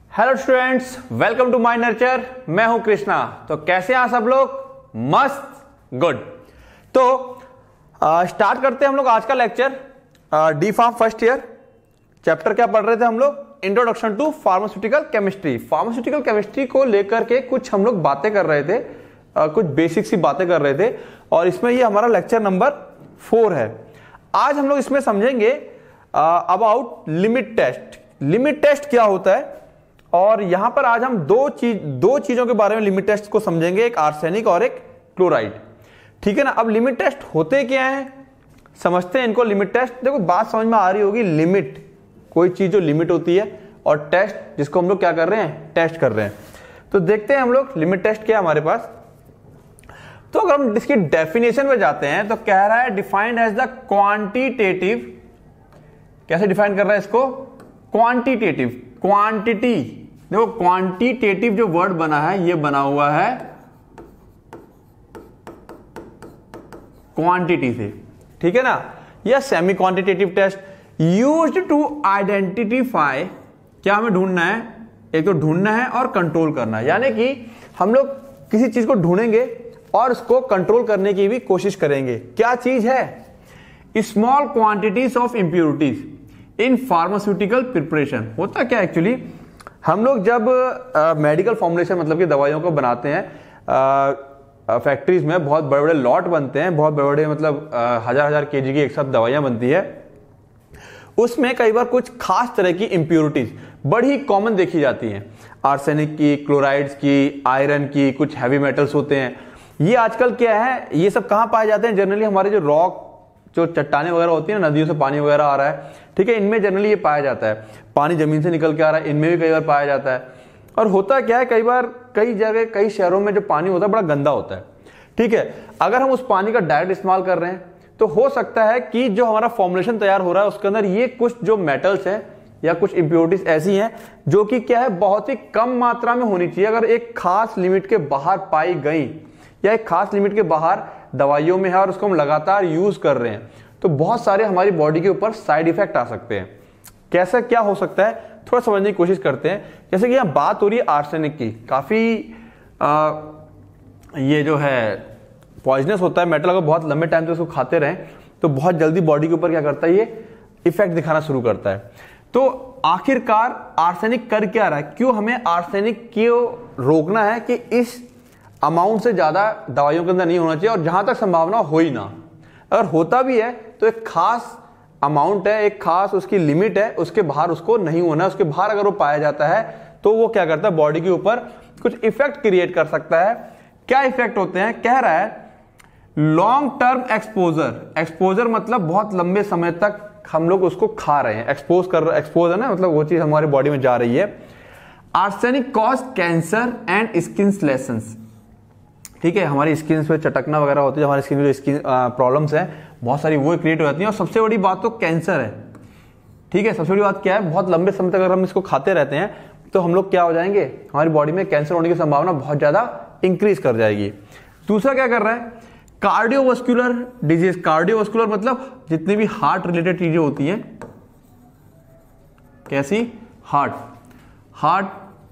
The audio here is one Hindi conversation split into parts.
Hello students, welcome to my Nurture. मैं हूं कृष्णा। तो कैसे हैं सब लोग? मस्त, गुड। तो स्टार्ट करते हैं हम लोग आज का lecture. D pharm first year chapter क्या पढ़ रहे थे हम लोग? Introduction to pharmaceutical chemistry. Pharmaceutical chemistry को लेकर के कुछ हम लोग बातें कर रहे थे, कुछ बेसिक सी बातें कर रहे थे, और इसमें ये हमारा लेक्चर नंबर 4 है। आज हम लोग इसमें समझेंगे about limit test. Limit test क्या होता है, और यहां पर आज हम दो चीजों के बारे में लिमिट टेस्ट को समझेंगे, एक आर्सेनिक और एक क्लोराइड। ठीक है ना। अब लिमिट टेस्ट होते क्या हैं, समझते हैं इनको। लिमिट टेस्ट, देखो बात समझ में आ रही होगी। लिमिट, कोई चीज जो लिमिट होती है, और टेस्ट जिसको हम लोग क्या कर रहे हैं, टेस्ट कर रहे हैं। तो देखते हैं हम लोग लिमिट टेस्ट क्या है हमारे पास। तो अगर हम इसकी डेफिनेशन में जाते हैं तो कह रहा है डिफाइंड एज द क्वांटिटेटिव। कैसे डिफाइन कर रहा है इसको? Quantitative, quantity. देखो क्वांटिटेटिव जो वर्ड बना है, ये बना हुआ है क्वांटिटी से। ठीक है ना। यह semi quantitative test used to identify. क्या हमें ढूंढना है? एक तो ढूंढना है और कंट्रोल करना है। यानी कि हम लोग किसी चीज को ढूंढेंगे और उसको कंट्रोल करने की भी कोशिश करेंगे। क्या चीज है? Small quantities of impurities in pharmaceutical preparation. होता क्या एक्चुअली, हम लोग जब मेडिकल फॉर्मुलेशन मतलब कि दवाइयों को बनाते हैं, फैक्ट्रीज में बहुत बड़े बड़े लॉट बनते हैं, बहुत बड़े बड़े मतलब हजार केजी की एक साथ दवाइयां बनती है। उसमें कई बार कुछ खास तरह की इंप्योरिटीज बड़ी कॉमन देखी जाती हैं। आर्सेनिक की, क्लोराइड्स की, आयरन की, कुछ हैवी मेटल्स होते हैं। ये आजकल क्या है, ये सब कहां पाए जाते हैं? जनरली हमारे जो रॉक, जो चट्टाने वगैरह होती है ना, नदियों से पानी वगैरह आ रहा है, ठीक है, इनमें जनरली ये पाया जाता है। पानी जमीन से निकल के आ रहा है, इनमें भी कई बार पाया जाता है। और होता क्या है, कई बार कई जगह कई शहरों में जो पानी होता है बड़ा गंदा होता है। ठीक है। अगर हम उस पानी का डायरेक्ट इस्तेमाल कर रहे हैं तो हो सकता है कि जो हमारा फॉर्मुलेशन तैयार हो रहा है उसके अंदर ये कुछ जो मेटल्स हैं या कुछ इंप्योरिटीज ऐसी हैं जो कि क्या है, बहुत ही कम मात्रा में होनी चाहिए। अगर एक खास लिमिट के बाहर पाई गई या एक खास लिमिट के बाहर दवाइयों में है और उसको हम लगातार यूज कर रहे हैं, तो बहुत सारे हमारी बॉडी के ऊपर साइड इफेक्ट आ सकते हैं। कैसा क्या हो सकता है, थोड़ा समझने की कोशिश करते हैं। जैसे कि यहां बात हो रही है आर्सेनिक की। काफी ये जो है पॉइजनस होता है मेटल। अगर बहुत लंबे टाइम तक उसको खाते रहें तो बहुत जल्दी बॉडी के ऊपर क्या करता है, ये इफेक्ट दिखाना शुरू करता है। तो आखिरकार आर्सेनिक कर क्या रहा है? क्यों हमें आर्सेनिक को रोकना है कि इस अमाउंट से ज्यादा दवाइयों के अंदर नहीं होना चाहिए, और जहां तक संभावना हो ही ना। अगर होता भी है तो एक खास अमाउंट है, एक खास उसकी लिमिट है, उसके बाहर उसको नहीं होना। उसके बाहर अगर वो पाया जाता है तो वो क्या करता है, बॉडी के ऊपर कुछ इफेक्ट क्रिएट कर सकता है। क्या इफेक्ट होते हैं? कह रहा है लॉन्ग टर्म एक्सपोजर। एक्सपोजर मतलब बहुत लंबे समय तक हम लोग उसको खा रहे हैं, एक्सपोज है ना, मतलब वो चीज हमारी बॉडी में जा रही है। Arsenic cause cancer and skin lesions. ठीक है, हमारी स्किन पे चटकना वगैरह होती है, हमारी स्किन में जो स्किन प्रॉब्लम्स हैं बहुत सारी वो क्रिएट हो जाती हैं। और सबसे बड़ी बात तो कैंसर है। ठीक है, सबसे बड़ी बात क्या है, बहुत लंबे समय तक अगर हम इसको खाते रहते हैं तो हम लोग क्या हो जाएंगे, हमारी बॉडी में कैंसर होने की संभावना बहुत ज्यादा इंक्रीज कर जाएगी। दूसरा क्या कर रहा है, कार्डियोवास्कुलर डिजीज। कार्डियोवास्कुलर मतलब जितनी भी हार्ट रिलेटेड चीजें होती हैं। कैसी? हार्ट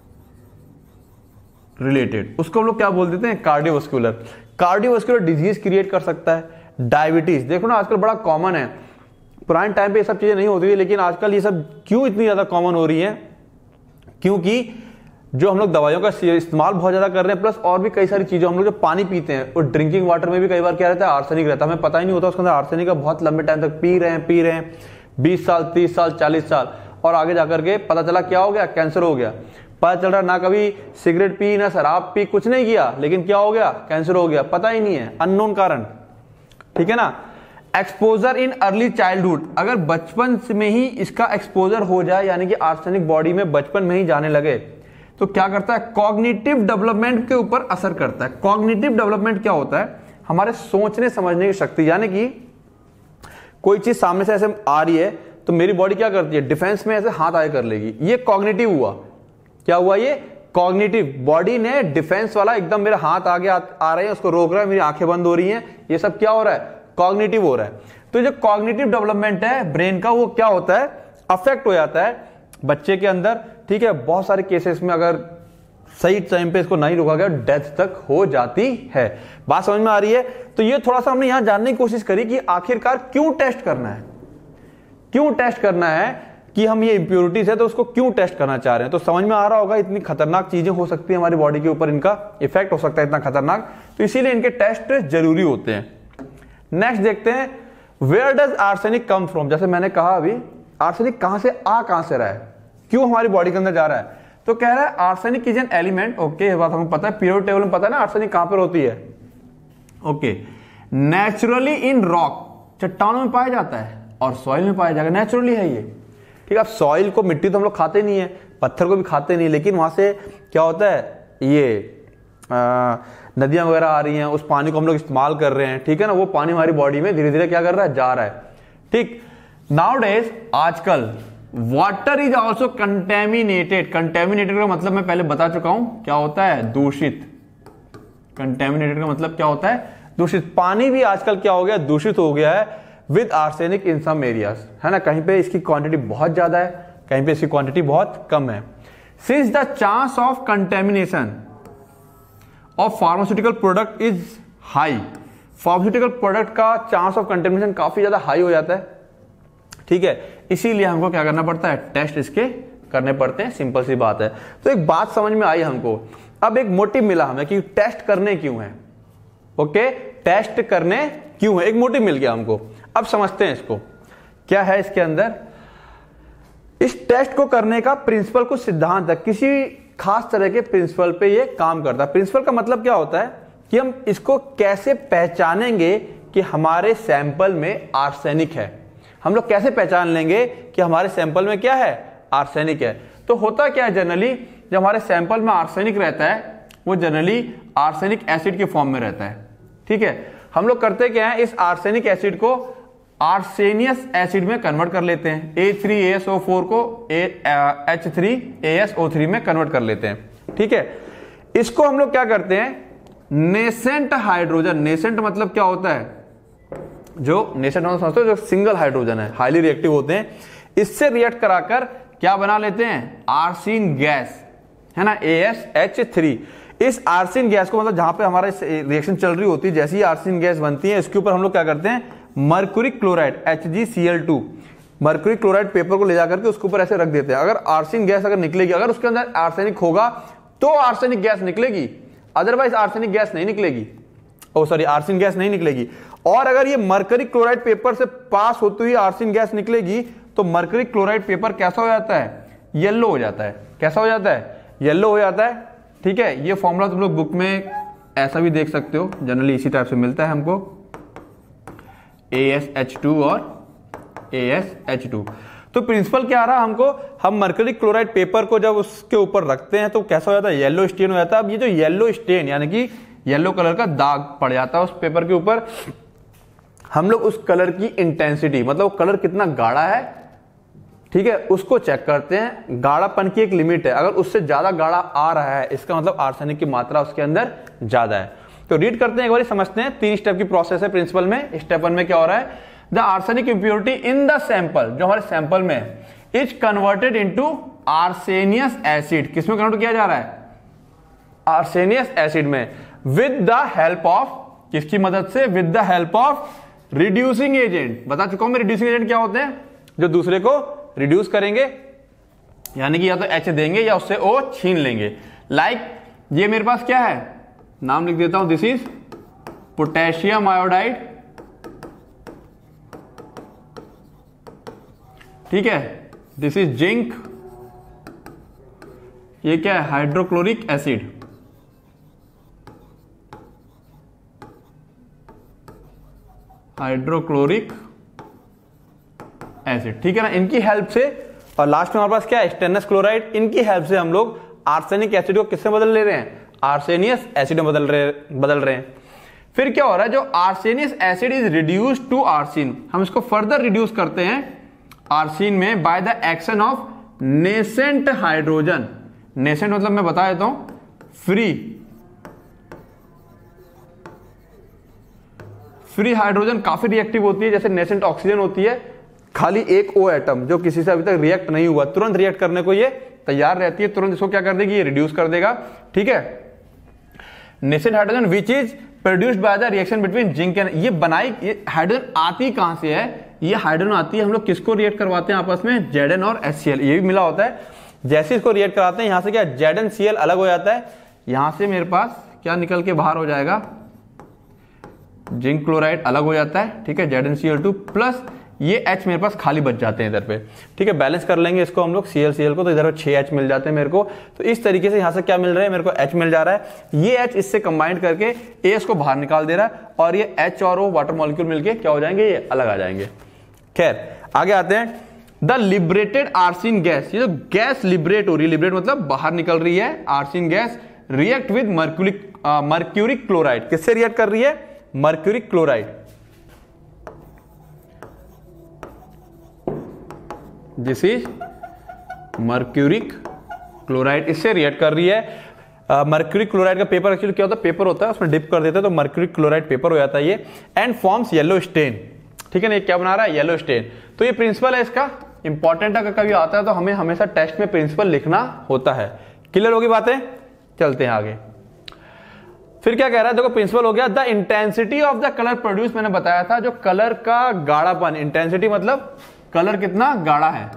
रिलेटेड, उसको हम लोग क्या बोल देते हैं, कार्डियोवास्कुलर। कार्डियोवास्कुलर डिजीज क्रिएट कर सकता है। डायबिटीज, देखो ना आजकल बड़ा कॉमन है। पुराने टाइम पे ये सब चीजें नहीं होती थी, लेकिन आजकल ये सब क्यों इतनी ज्यादा कॉमन हो रही है? क्योंकि जो हम लोग दवाइयों का इस्तेमाल बहुत ज्यादा कर रहे हैं, प्लस और भी कई सारी चीजें। हम लोग जो पानी पीते हैं और ड्रिंकिंग वाटर में भी कई बार क्या रहता है, आर्सेनिक रहता है। हमें पता ही नहीं होता उसके अंदर आर्सेनिक का। बहुत लंबे टाइम तक पी रहे हैं 20 साल, 30 साल, 40 साल, और आगे जाकर के पता चला क्या हो गया, कैंसर हो गया। पता चल रहा ना कभी सिगरेट पी ना शराब पी, कुछ नहीं किया, लेकिन क्या हो गया, कैंसर हो गया। पता ही नहीं है, अननोन कारण। ठीक है ना। एक्सपोजर इन अर्ली चाइल्डहुड, अगर बचपन में ही इसका एक्सपोजर हो जाए, यानी कि आर्सेनिक बॉडी में बचपन में ही जाने लगे, तो क्या करता है, कॉग्निटिव डेवलपमेंट के ऊपर असर करता है। कॉग्निटिव डेवलपमेंट क्या होता है, हमारे सोचने समझने की शक्ति। यानी कि कोई चीज सामने से ऐसे आ रही है तो मेरी बॉडी क्या करती है, डिफेंस में ऐसे हाथ आगे कर लेगी। ये कॉग्निटिव हुआ। क्या हुआ? ये कॉग्निटिव। बॉडी ने डिफेंस वाला एकदम मेरे हाथ आगे आ रहे हैं, उसको रोक रहा है, मेरी आंखें बंद हो रही हैं। ये सब क्या हो रहा है, कॉग्निटिव हो रहा है। तो जो कॉग्निटिव डेवलपमेंट है ब्रेन का, वो क्या होता है, अफेक्ट हो जाता है बच्चे के अंदर, ठीक है, बहुत सारे केसेस में अगर सही टाइम पे इसको नहीं रोका गया डेथ तक हो जाती है। बात समझ में आ रही है? तो ये थोड़ा सा हमने यहां जानने की कोशिश करी कि आखिरकार क्यों टेस्ट करना है, क्यों टेस्ट करना है, कि हम ये इंप्योरिटीज है तो उसको क्यों टेस्ट करना चाह रहे हैं। तो समझ में आ रहा होगा इतनी खतरनाक चीजें हो सकती है हमारी बॉडी के ऊपर, इनका इफेक्ट हो सकता है इतना खतरनाक, तो इसीलिए इनके टेस्ट जरूरी होते हैं। नेक्स्ट देखते हैं, where does arsenic come from. जैसे मैंने कहा अभी, आर्सेनिक कहां से रहा है, क्यों हमारी बॉडी के अंदर जा रहा है। तो कह रहा है arsenic is an element, okay, ये बात हमें पता है, पीरियोडिक टेबल में पता है ना आर्सेनिक कहां पर होती है, ओके, नेचुरली इन रॉक, चट्टानों में पाया जाता है और सॉइल में पाया जाएगा, नेचुरली है ये, ठीक है। अब सॉइल को, मिट्टी तो हम लोग खाते नहीं है, पत्थर को भी खाते नहीं, लेकिन वहां से क्या होता है, ये नदियां वगैरह आ रही हैं, उस पानी को हम लोग इस्तेमाल कर रहे हैं, ठीक है ना, वो पानी हमारी बॉडी में धीरे धीरे क्या कर रहा है, जा रहा है, ठीक। नाउडेज, आजकल, water is also contaminated. Contaminated का मतलब मैं पहले बता चुका हूं, क्या होता है, दूषित। कंटेमिनेटेड का मतलब क्या होता है, दूषित। पानी भी आजकल क्या हो गया, दूषित हो गया है with arsenic in some areas, है ना, कहीं पे इसकी क्वांटिटी बहुत ज्यादा है, कहीं पे इसकी क्वांटिटी बहुत कम है। Since the chance of contamination of pharmaceutical product is high, pharmaceutical product का चांस ऑफ कंटेमिनेशन काफी ज्यादा हाई हो जाता है, ठीक है, इसीलिए हमको क्या करना पड़ता है, टेस्ट इसके करने पड़ते हैं, सिंपल सी बात है। तो एक बात समझ में आई हमको, अब एक मोटिव मिला हमें कि टेस्ट करने क्यों है, ओके, टेस्ट करने क्यों है, एक मोटिव मिल गया हमको। अब समझते हैं इसको, क्या है इसके अंदर। इस टेस्ट को करने का प्रिंसिपल, कुछ सिद्धांत है, किसी खास तरह के प्रिंसिपल पे ये काम करता है। प्रिंसिपल का मतलब क्या होता है कि हम इसको कैसे पहचानेंगे कि हमारे सैंपल में आर्सेनिक है, हम लोग कैसे पहचान लेंगे कि हमारे सैंपल में क्या है, आर्सेनिक है। तो होता क्या है, जनरली जब हमारे सैंपल में आर्सेनिक रहता है, वो जनरली आर्सेनिक एसिड के फॉर्म में रहता है, ठीक है। हम लोग करते क्या है, इस आर्सेनिक एसिड को आर्सेनियस एसिड में कन्वर्ट कर लेते हैं, A3ASO4 को H3ASO3 में कन्वर्ट कर लेते हैं, ठीक है। इसको हम लोग क्या करते हैं, नेसेंट हाइड्रोजन, नेसेंट मतलब क्या होता है, जो नेसेंट हम समझते हो, जो सिंगल हाइड्रोजन है, हाईली रिएक्टिव होते हैं, इससे रिएक्ट कराकर क्या बना लेते हैं, आर्सिन गैस, है ना, AsH3। इस आर्सिन गैस को, मतलब जहां पे हमारा रिएक्शन चल रही होती है, जैसे ही आर्सिन गैस बनती है, इसके ऊपर हम लोग क्या करते हैं, mercury chloride HgCl2, mercury chloride paper को ले जाकर के उसके ऊपर ऐसे रख देते हैं। अगर आर्सिन गैस अगर निकलेगी, अगर उसके अंदर आर्सेनिक होगा तो आर्सेनिक गैस निकलेगी, अदरवाइज आर्सेनिक गैस नहीं निकलेगी, ओ सॉरी, आर्सिन गैस नहीं निकलेगी। और अगर ये मर्क्यूरी क्लोराइड पेपर से पास होती हुई आर्सिन गैस निकलेगी तो मर्क्यूरी क्लोराइड पेपर कैसा हो जाता है, येलो हो जाता है। कैसा हो जाता है, येलो हो जाता है, ठीक है। ये फॉर्मूला तुम लोग बुक में ऐसा भी देख सकते हो, जनरली इसी टाइप से मिलता है हमको, AsH2 और AsH2। तो प्रिंसिपल क्या आ रहा हमको, हम मर्क्यूरी क्लोराइड पेपर को जब उसके ऊपर रखते हैं तो कैसा हो जाता है, येलो स्टेन हो जाता है। अब ये जो येलो स्टेन यानी कि येलो कलर का दाग पड़ जाता है उस पेपर के ऊपर, हम लोग उस कलर की इंटेंसिटी, मतलब कलर कितना गाढ़ा है, ठीक है, उसको चेक करते हैं। गाढ़ापन की एक लिमिट है, अगर उससे ज्यादा गाढ़ा आ रहा है इसका मतलब आर्सेनिक की मात्रा उसके अंदर ज्यादा है। तो रीड करते हैं एक बार, समझते हैं। 3 स्टेप की प्रोसेस है प्रिंसिपल में। स्टेप 1 में क्या हो रहा है, the arsenic impurity in the sample, जो हमारे सैंपल में, is converted into arsenious acid. किसमें कन्वर्ट किया जा रहा है, आर्सेनियस एसिड में, विद द हेल्प ऑफ, किसकी मदद से, with the help of reducing agent. बता चुका हूं मैं रिड्यूसिंग एजेंट क्या होते हैं, जो दूसरे को रिड्यूस करेंगे, यानी कि या तो H देंगे या उससे O छीन लेंगे। लाइक ये मेरे पास क्या है, नाम लिख देता हूं, दिस इज पोटेशियम आयोडाइड, ठीक है, दिस इज जिंक, ये क्या है, हाइड्रोक्लोरिक एसिड, हाइड्रोक्लोरिक एसिड, ठीक है ना, इनकी हेल्प से। और लास्ट में हमारे पास क्या है, स्टेनस क्लोराइड, इनकी हेल्प से हम लोग आर्सेनिक एसिड को किससे बदल ले रहे हैं, आर्सेनियस एसिड में बदल रहे हैं। फिर क्या हो रहा है, जो arsenious acid is reduced to arsine, हम इसको फर्दर रिड्यूस करते हैं आर्सिन में by the action of nascent hydrogen. Nascent मतलब मैं बता देता हूं, फ्री हाइड्रोजन काफी रिएक्टिव होती है, जैसे नेसेंट ऑक्सीजन होती है, खाली एक O एटम जो किसी से अभी तक रिएक्ट नहीं हुआ, तुरंत रिएक्ट करने को ये तैयार रहती है, तुरंत इसको क्या कर देगी, ये रिड्यूस कर देगा। ठीक है, nascent hydrogen which is produced by the reaction between zinc and, ये बनाई, ये हाइड्रोजन आती कहां से है, ये हाइड्रोजन आती है, हम लोग किसको रिएक्ट करवाते हैं आपस में, Zn और HCl, ये भी मिला होता है। जैसे इसको रिएक्ट कराते हैं यहां से क्या ZnCl अलग हो जाता है, यहां से मेरे पास क्या निकल के बाहर हो जाएगा, जिंक क्लोराइड अलग हो जाता है। ठीक है, ZnCl2 प्लस ये H मेरे पास खाली बच जाते हैं इधर पे। ठीक है, बैलेंस कर लेंगे इसको हम लोग ClCl को, तो इधर 6H मिल जाते हैं मेरे को। तो इस तरीके से यहां से क्या मिल रहा है, मेरे को H मिल जा रहा है, ये H इससे कंबाइंड करके AS को बाहर निकाल दे रहा है, और ये H और O वाटर मॉलिक्यूल मिलके क्या हो जाएंगे, ये अलग आ जाएंगे। खैर आगे आते हैं, द लिबरेटेड आर्सिन गैस, ये जो गैस लिबरेट हो रही है, लिबरेट मतलब बाहर निकल रही है, arsine gas react with mercuric chloride, किससे रिएक्ट कर रही है, mercuric chloride, this is mercuric chloride, इससे रिएक्ट कर रही है। मर्क्यूरिक क्लोराइड का पेपर एक्चुअली क्या होता है, पेपर होता है, उसमें डिप कर देते हैं तो मर्क्यूरिक क्लोराइड पेपर हो जाता है ये, एंड फॉर्म्स येलो स्टेन। ठीक है ना, ये क्या बना रहा है, येलो स्टेन। तो ये प्रिंसिपल है इसका, इंपॉर्टेंट अगर कभी आता है तो हमें हमेशा टेस्ट में प्रिंसिपल लिखना होता है। क्लियर होगी बातें, चलते हैं आगे। फिर क्या कह रहा है, देखो प्रिंसिपल हो गया, the intensity of the colour produce, मैंने बताया था जो कलर का गाढ़ापन, इंटेंसिटी मतलब कलर कितना गाढ़ा है,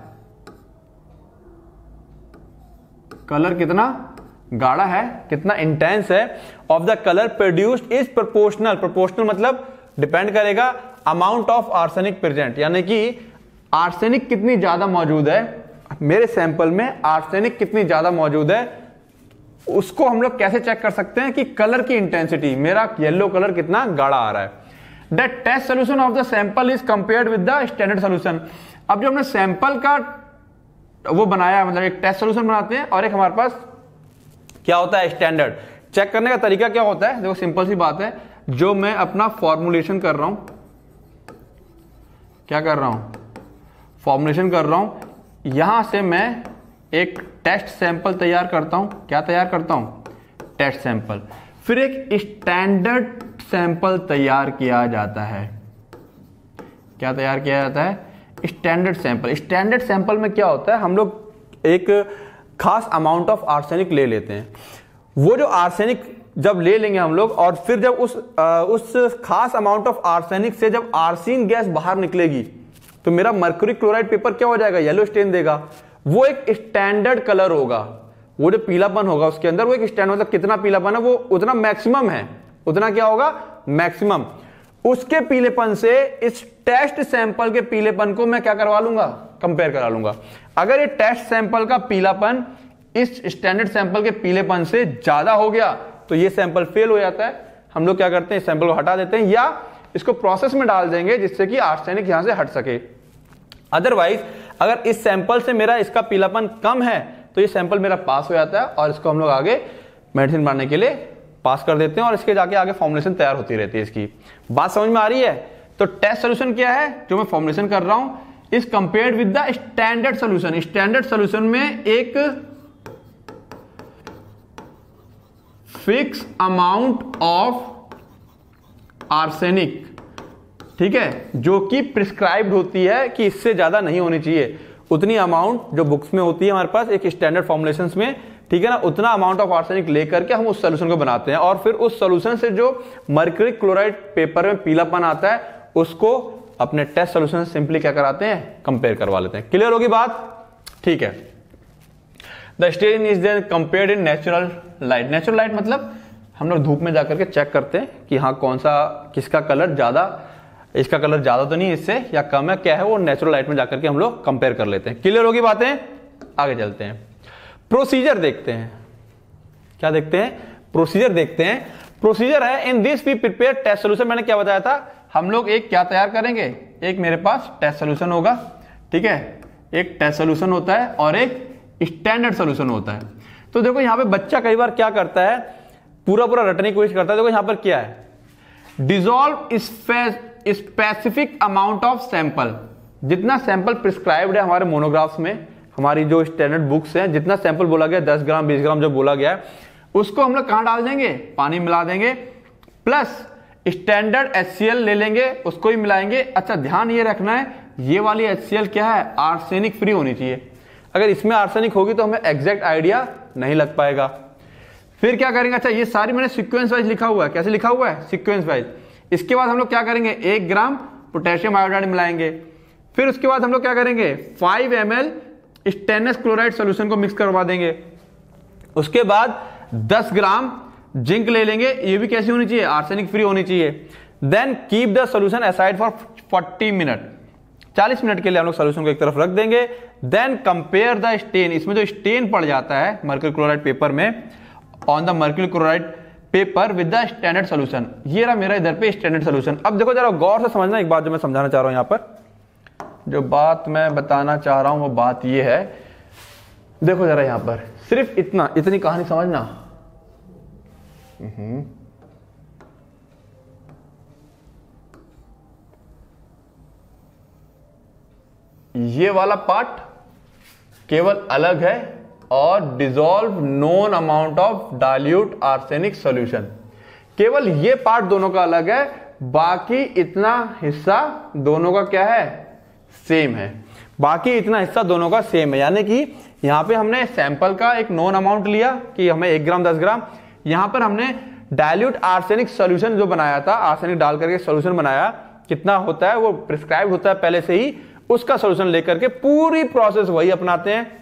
कलर कितना गाढ़ा है, कितना इंटेंस है, of the colour produced is proportional, proportional मतलब डिपेंड करेगा अमाउंट ऑफ आर्सेनिक प्रेजेंट, यानी कि आर्सेनिक कितनी ज्यादा मौजूद है मेरे सैंपल में, आर्सेनिक कितनी ज्यादा मौजूद है, उसको हम लोग कैसे चेक कर सकते हैं कि कलर की इंटेंसिटी, मेरा येलो कलर कितना गाढ़ा आ रहा है। The test solution of the sample is compared with the standard solution. अब जो हमने सैंपल का वो बनाया, मतलब एक टेस्ट सोल्यूशन बनाते हैं और एक हमारे पास क्या होता है, स्टैंडर्ड। चेक करने का तरीका क्या होता है, देखो सिंपल सी बात है, जो मैं अपना फॉर्मुलेशन कर रहा हूं, क्या कर रहा हूं, फॉर्मुलेशन कर रहा हूं, यहां से मैं एक टेस्ट सैंपल तैयार करता हूं, क्या तैयार करता हूं, टेस्ट सैंपल, फिर एक स्टैंडर्ड सैंपल तैयार किया जाता है। क्या तैयार किया जाता है, स्टैंडर्ड सैंपल। स्टैंडर्ड सैंपल में क्या होता है, हम लोग एक खास अमाउंट ऑफ आर्सेनिक ले लेते हैं, वो जो आर्सेनिक जब ले लेंगे हम लोग, और फिर जब उस खास अमाउंट ऑफ आर्सेनिक से जब आर्सिन गैस बाहर निकलेगी तो मेरा मर्क्यूरी क्लोराइड पेपर क्या हो जाएगा, येलो स्टेन देगा। वो एक स्टैंडर्ड कलर होगा, वो जो पीलापन होगा उसके अंदर, वो एक स्टैंडर्ड मतलब कितना पीलापन है, वो उतना मैक्सिमम है, उतना क्या होगा, मैक्सिमम। उसके पीलेपन से इस टेस्ट सैंपल के पीलेपन को मैं क्या करवा लूंगा, कंपेयर करा लूंगा। अगर ये टेस्ट सैंपल का पीलापन इस स्टैंडर्ड सैंपल के पीलेपन से ज्यादा हो गया तो ये सैंपल फेल हो जाता है, हम लोग क्या करते हैं, सैंपल को हटा देते हैं या इसको प्रोसेस में डाल देंगे जिससे कि आर्सेनिक यहां से हट सके। अदरवाइज अगर इस सैंपल से मेरा इसका पीलापन कम है तो ये सैंपल मेरा पास हो जाता है और इसको हम लोग आगे मेडिसिन बनाने के लिए पास कर देते हैं और इसके जाके आगे फॉर्मुलेशन तैयार होती रहती है। इसकी बात समझ में आ रही है। तो टेस्ट सोल्यूशन क्या है, जो मैं फॉर्मुलेशन कर रहा हूं, is compared with the standard solution. Standard solution में एक फिक्स अमाउंट ऑफ आर्सेनिक, ठीक है, जो कि प्रिस्क्राइब्ड होती है कि इससे ज्यादा नहीं होनी चाहिए, उतनी अमाउंट जो बुक्स में होती है हमारे पास एक स्टैंडर्ड फॉर्मुलेशंस में, ठीक है ना, उतना अमाउंट ऑफ आर्सेनिक लेकर के हम उस सोल्यूशन को बनाते हैं और फिर उस सोल्यूशन से जो मर्क्यूरी क्लोराइड पेपर में पीलापन आता है उसको अपने टेस्ट सोल्यूशन से सिंपली क्या कराते हैं, कंपेयर करवा लेते हैं। क्लियर होगी बात, ठीक है। The stain is then compared in natural light. Natural light मतलब हम लोग धूप में जाकर के चेक करते हैं कि हाँ कौन सा, किसका कलर ज्यादा, इसका कलर ज्यादा तो नहीं इससे या कम है, क्या है, वो नेचुरल लाइट में जाकर के हम लोग कंपेयर कर लेते हैं। क्लियर होगी बातें, आगे चलते हैं। प्रोसीजर देखते हैं, क्या देखते हैं, प्रोसीजर देखते हैं। प्रोसीजर है in this we prepare test solution. मैंने क्या बताया था, हम लोग एक क्या तैयार करेंगे, एक मेरे पास टेस्ट सोल्यूशन होगा, ठीक है, एक टेस्ट सोल्यूशन होता है और एक स्टैंडर्ड सोल्यूशन होता है। तो देखो यहां पे बच्चा कई बार क्या करता है, पूरा रटने की कोशिश करता है। देखो यहां पर क्या है, dissolve specific amount of sample. जितना सैंपल प्रिस्क्राइब्ड है हमारे मोनोग्राफ्स में, हमारी जो स्टैंडर्ड बुक्स हैं, जितना सैंपल बोला गया 10 ग्राम 20 ग्राम जो बोला गया है, उसको हम लोग कहां डाल देंगे, पानी मिला देंगे, प्लस स्टैंडर्ड HCl ले लेंगे, उसको ही मिलाएंगे। अच्छा ध्यान ये रखना है, ये वाली HCl क्या है, आर्सेनिक फ्री होनी चाहिए। अगर इसमें आर्सेनिक होगी तो हमें एग्जैक्ट आइडिया नहीं लग पाएगा। फिर क्या करेंगे, अच्छा ये सारी मैंने सीक्वेंस वाइज लिखा हुआ है, कैसे लिखा हुआ है, सीक्वेंस वाइज। इसके बाद हम लोग क्या करेंगे, 1 ग्राम पोटेशियम आयोडाइड मिलाएंगे। फिर उसके बाद हम लोग क्या करेंगे, 5 ml स्टेनलेस क्लोराइड सोल्यूशन को मिक्स करवा देंगे। उसके बाद 10 ग्राम जिंक ले लेंगे, ये भी कैसी होनी चाहिए, आर्सेनिक फ्री होनी चाहिए। Then keep the solution aside for 40 minute, 40 minute के लिए हम लोग सोल्यूशन को एक तरफ रख देंगे। देन कंपेयर द स्टेन, इसमें जो स्टेन पड़ जाता है मर्क्यूरी क्लोराइड पेपर में, on the mercury chloride paper with the standard solution. ये रहा मेरा इधर पे स्टैंडर्ड सोल्यूशन। अब देखो जरा गौर से समझना एक बात जो मैं समझाना चाह रहा हूं, यहां पर जो बात मैं बताना चाह रहा हूं वो बात ये है, देखो जरा यहां पर सिर्फ इतनी कहानी समझना। ये वाला पार्ट केवल अलग है और dissolve known amount of dilute arsenic solution, केवल ये पार्ट दोनों का अलग है, बाकी इतना हिस्सा दोनों का क्या है, सेम है। बाकी इतना हिस्सा दोनों का सेम है, यानी कि यहां पे हमने सैंपल का एक नोन अमाउंट लिया कि हमें 1 ग्राम 10 ग्राम, यहां पर हमने डाइल्यूट आर्सेनिक सॉल्यूशन जो बनाया था, आर्सेनिक डाल करके सॉल्यूशन बनाया, कितना होता है वो प्रिस्क्राइब होता है पहले से ही, उसका सॉल्यूशन लेकर के पूरी प्रोसेस वही अपनाते हैं।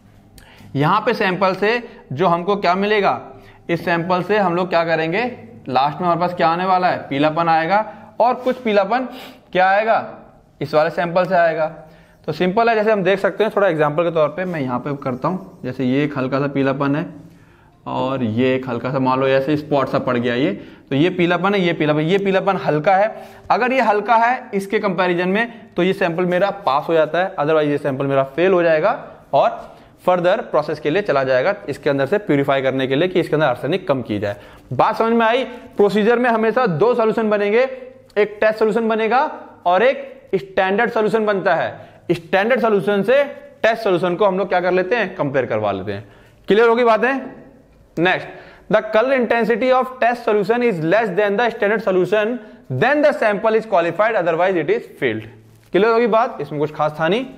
यहां पे सैंपल से जो हमको क्या मिलेगा, इस सैंपल से हम लोग क्या करेंगे, लास्ट में हमारे पास क्या आने वाला है, पीलापन आएगा, और कुछ पीलापन क्या आएगा, इस वाले सैंपल से आएगा। तो सिंपल है, जैसे हम देख सकते हैं, थोड़ा एग्जांपल के तौर पे मैं यहाँ पे करता हूँ। जैसे ये एक हल्का सा पीलापन है और ये एक हल्का सा, मान लो ऐसे स्पॉट सा पड़ गया, ये तो ये पीलापन है, ये पीलापन हल्का है। अगर ये हल्का है इसके कंपैरिजन में तो ये सैंपल मेरा पास हो जाता है, अदरवाइज ये सैंपल मेरा फेल हो जाएगा और फर्दर प्रोसेस के लिए चला जाएगा, इसके अंदर से प्यूरिफाई करने के लिए कि इसके अंदर आर्सेनिक कम की जाए। बात समझ में आई। प्रोसीजर में हमेशा 2 सॉल्यूशन बनेंगे, एक टेस्ट सॉल्यूशन बनेगा और एक स्टैंडर्ड सॉल्यूशन बनता है। स्टैंडर्ड सॉल्यूशन से टेस्ट सॉल्यूशन को हम लोग क्या कर लेते हैं, कंपेयर करवा लेते हैं। क्लियर होगी बातें। Next, the colour intensity of test solution is less than the standard solution, then the sample is qualified, otherwise it is failed. Clear होगी बात, इसमें कुछ खास था नहीं।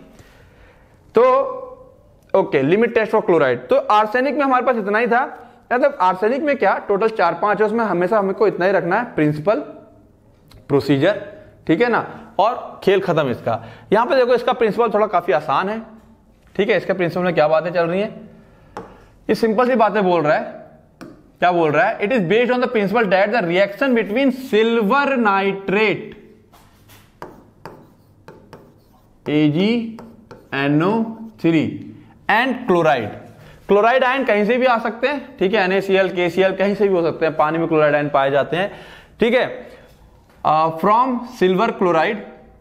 तो okay, limit test for chloride. तो आर्सेनिक में हमारे पास इतना ही था, मतलब आर्सेनिक में क्या टोटल 4-5 है, उसमें हमेशा हमको इतना ही रखना है, प्रिंसिपल, प्रोसीजर, ठीक है ना, और खेल खत्म इसका। यहां पे देखो इसका प्रिंसिपल थोड़ा काफी आसान है, ठीक है। इसका प्रिंसिपल में क्या बातें चल रही हैं, ये सिंपल सी बातें बोल रहा है। क्या बोल रहा है, it is based on the principle that the reaction between silver nitrate AgNO3 and chloride. Chloride ion कहीं से भी आ सकते हैं, ठीक है, NaCl, KCl कहीं से भी हो सकते हैं, पानी में क्लोराइड आयन पाए जाते हैं, ठीक है। From silver chloride,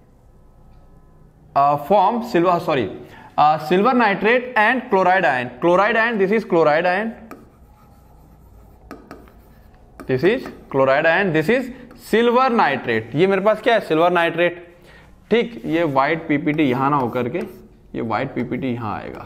from silver, sorry, silver nitrate and chloride ion. Chloride ion, this is chloride ion, this is chloride ion, this is silver nitrate. ये मेरे पास क्या है, सिल्वर नाइट्रेट, ठीक। ये व्हाइट पीपीटी यहां ना होकर के ये व्हाइट पीपीटी यहां आएगा,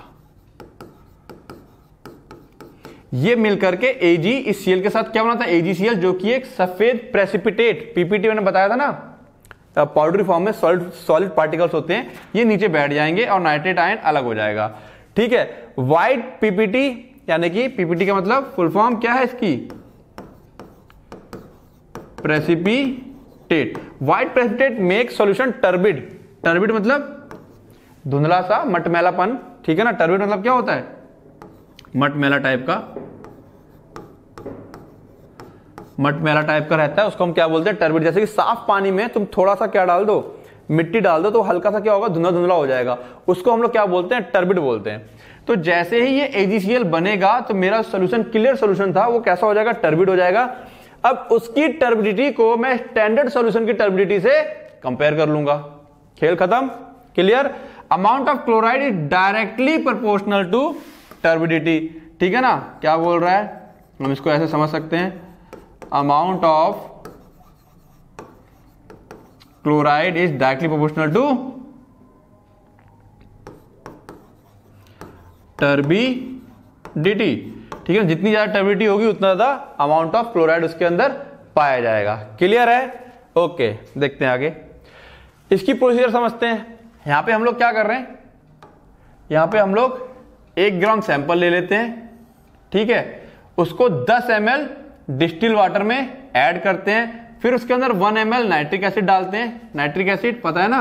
ये मिलकर के Ag इस Cl के साथ क्या बनाता है, AgCl, जो कि एक सफेद प्रेसिपिटेट, पीपीटी मैंने बताया था ना, पाउडरी फॉर्म में सॉलिड पार्टिकल्स होते हैं, ये नीचे बैठ जाएंगे और नाइट्रेट आयन अलग हो जाएगा, ठीक है। व्हाइट पीपीटी, यानी कि पीपीटी का मतलब फुल फॉर्म क्या है इसकी, precipitate. White precipitate make solution turbid. Turbid मतलब धुंधला सा, मटमैलापन, ठीक है ना। टर्बिड मतलब क्या होता है, मटमैला टाइप का, मटमैला टाइप का रहता है, उसको हम क्या बोलते हैं, टर्बिड। जैसे कि साफ पानी में तुम थोड़ा सा क्या डाल दो, मिट्टी डाल दो, तो हल्का सा क्या होगा, धुंधला धुंधला हो जाएगा, उसको हम लोग क्या बोलते हैं, टर्बिड बोलते हैं। तो जैसे ही ये AgCl बनेगा तो मेरा सोल्यूशन, क्लियर सोल्यूशन था, वो कैसा हो जाएगा, टर्बिड हो जाएगा। अब उसकी टर्बिडिटी को मैं स्टैंडर्ड सोल्यूशन की टर्बिडिटी से कंपेयर कर लूंगा, खेल खत्म। Clear. Amount of chloride is directly proportional to turbidity, ठीक है ना। क्या बोल रहा है, हम इसको ऐसे समझ सकते हैं, amount of chloride is directly proportional to turbidity, ठीक है। जितनी ज्यादा टर्बिडिटी होगी उतना ज्यादा अमाउंट ऑफ क्लोराइड उसके अंदर पाया जाएगा। क्लियर है, ओके। देखते हैं आगे, इसकी प्रोसीजर समझते हैं। यहां पे हम लोग क्या कर रहे हैं, यहां पे हम लोग 1 ग्राम सैंपल ले लेते हैं, ठीक है, उसको 10 ml डिस्टिल वाटर में ऐड करते हैं, फिर उसके अंदर 1 ml नाइट्रिक एसिड डालते हैं। नाइट्रिक एसिड पता है ना,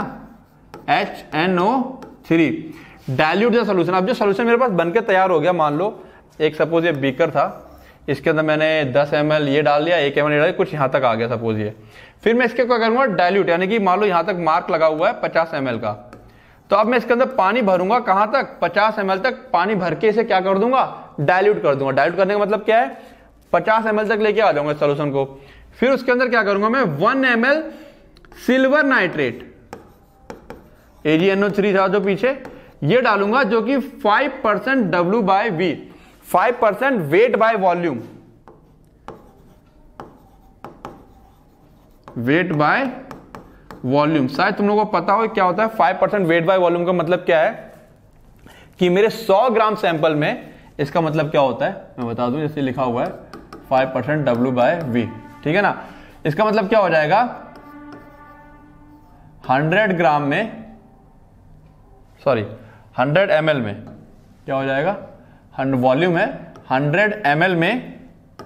HNO3, डाइल्यूट द सॉल्यूशन। अब जो सॉल्यूशन मेरे पास बनके तैयार हो गया, मान लो एक सपोज ये बीकर था, इसके अंदर मैंने 10 ml ये डाल दिया, 1 ml ये डाल दिया, कुछ यहां तक आ गया सपोज ये, फिर मैं इसके क्या करूंगा, डाइल्यूट, यानी कि मान लो यहां तक मार्क लगा हुआ है 50 ml का, तो अब मैं इसके अंदर पानी भरूंगा, कहां तक, 50 ml तक पानी भर के इसे क्या कर दूंगा, डाइल्यूट कर दूंगा। डाइल्यूट करने का मतलब क्या है, 50 ml तक लेके आ जाऊंगा सॉल्यूशन को। फिर उसके अंदर क्या करूंगा मैं, 1 ml सिल्वर नाइट्रेट, AgNO3 था जो पीछे, ये डालूंगा, जो कि 5% W/V, 5% weight by volume, weight by volume. शायद तुम लोगों को पता हो क्या होता है 5% वेट बाय वॉल्यूम का मतलब क्या है, कि मेरे 100 ग्राम सैंपल में इसका मतलब क्या होता है मैं बता दूं, जैसे लिखा हुआ है 5% W/V, ठीक है ना। इसका मतलब क्या हो जाएगा, 100 ग्राम में, सॉरी 100 ml में क्या हो जाएगा, वॉल्यूम है 100 ml में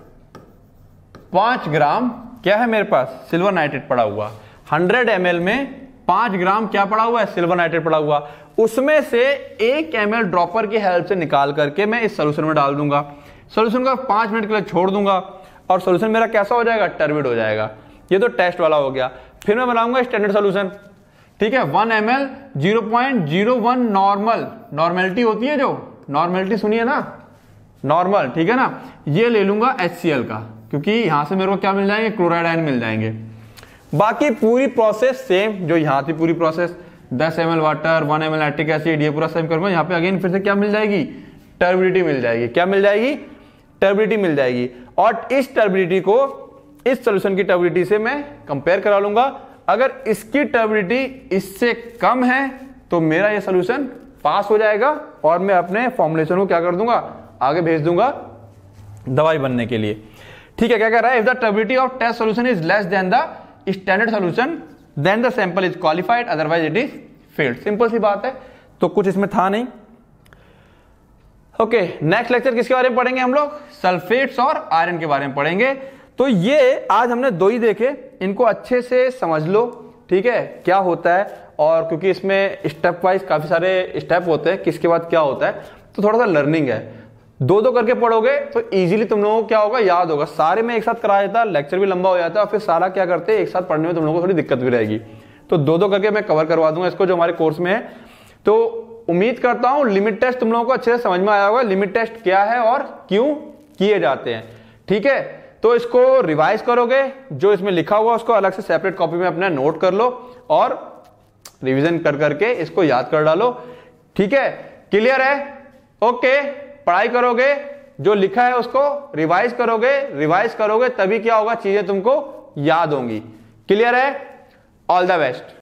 5 ग्राम क्या है मेरे पास, सिल्वर नाइट्रेट पड़ा हुआ। 100 ml में 5 ग्राम क्या पड़ा हुआ है, सिल्वर नाइट्रेट पड़ा हुआ। उसमें से 1 ml ड्रॉपर की हेल्प से निकाल करके मैं इस सोल्यूशन में डाल दूंगा। सोल्यूशन को 5 मिनट के लिए छोड़ दूंगा और सोल्यूशन मेरा कैसा हो जाएगा, टर्बिड हो जाएगा। ये तो टेस्ट वाला हो गया। फिर मैं बनाऊंगा स्टैंडर्ड सोल्यूशन, ठीक है, 1 ml 0.01 नॉर्मल, नॉर्मेलिटी होती है जो, नॉर्मेलिटी सुनिए ना, नॉर्मल, ठीक है ना, ये ले लूंगा HCl का, क्योंकि यहां से मेरे को क्या मिल जाएंगे, क्लोराइड आयन मिल जाएंगे। बाकी पूरी प्रोसेस सेम जो यहां थी, पूरी process 10 ml water, 1 ml nitric acid, ये पूरा सेम करूंगा। यहां पे अगेन फिर से क्या मिल जाएगी, टर्बिडिटी मिल जाएगी। क्या मिल जाएगी, टर्बिडिटी मिल जाएगी। और इस टर्बिडिटी को इस सोल्यूशन की टर्बिडिटी से मैं कंपेयर करा लूंगा। अगर इसकी टर्बिडिटी इससे कम है तो मेरा ये सोल्यूशन पास हो जाएगा और मैं अपने फॉर्मुलेशन को क्या कर दूंगा, आगे भेज दूंगा दवाई बनने के लिए। ठीक है, क्या कह रहा है, if the turbidity of test solution is less than the standard solution then the sample is qualified, otherwise it is failed. Simple सी बात है, तो कुछ इसमें था नहीं। ओके, नेक्स्ट लेक्चर किसके बारे में पढ़ेंगे हम लोग, सल्फेट्स और आयरन के बारे में पढ़ेंगे। तो ये आज हमने 2 ही देखे, इनको अच्छे से समझ लो, ठीक है, क्या होता है। और क्योंकि इसमें स्टेप वाइज काफी सारे स्टेप होते हैं, किसके बाद क्या होता है, तो थोड़ा सा लर्निंग है। 2-2 करके पढ़ोगे तो इजीली तुम लोगों को क्या होगा, याद होगा। सारे में एक साथ करा देता, लेक्चर भी लंबा हो जाता है और फिर सारा क्या करते हैं, एक साथ पढ़ने में तुम लोगों को थोड़ी दिक्कत भी रहेगी। तो 2-2 करके मैं कवर करवा दूंगा इसको, जो हमारे कोर्स में है। तो उम्मीद करता हूं लिमिट टेस्ट तुम लोगों को अच्छे से समझ में आया होगा, लिमिट टेस्ट क्या है और क्यों किए जाते हैं। ठीक है, तो इसको रिवाइज करोगे, जो इसमें लिखा हुआ उसको अलग से सेपरेट कॉपी में अपना नोट कर लो और रिवीजन कर करके इसको याद कर डालो। ठीक है, क्लियर है, ओके। पढ़ाई करोगे, जो लिखा है उसको रिवाइज करोगे तभी क्या होगा, चीजें तुमको याद होंगी। क्लियर है, ऑल द बेस्ट।